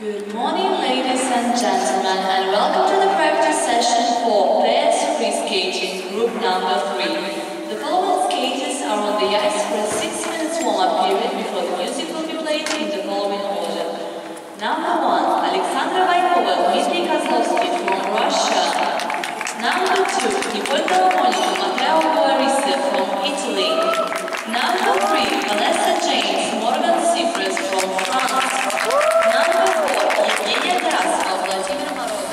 Good morning, ladies and gentlemen, and welcome to the practice session for PES free skating group number 3. The following skaters are on the ice for a 6 minutes warm-up period before the music will be played in the following order. Number 1, Alexandra Vaikova, Dmitry Kozlovsky from Russia. Number 2, Nicole Monica, Matteo Boarisse from Italy. Number 3, Vanessa James, Morgan Cyprus from France. Number 4, Evgenia Grasova, Vladimir Morozov.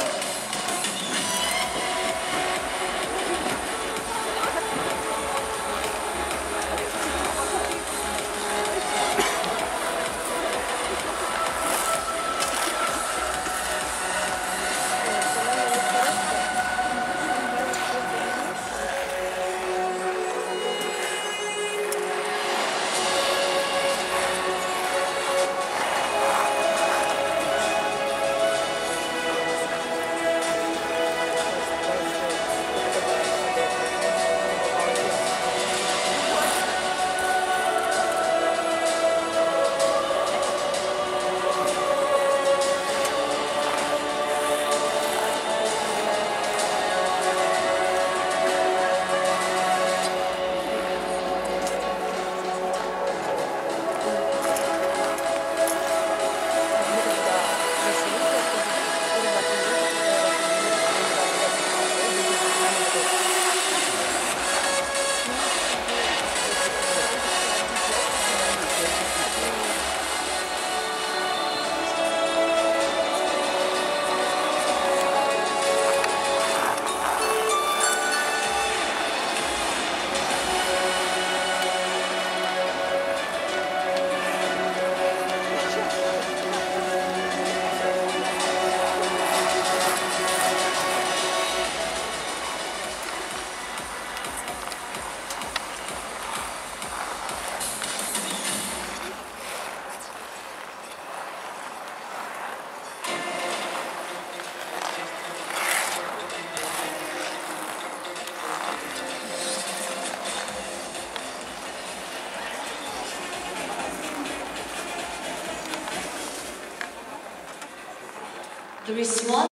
There is one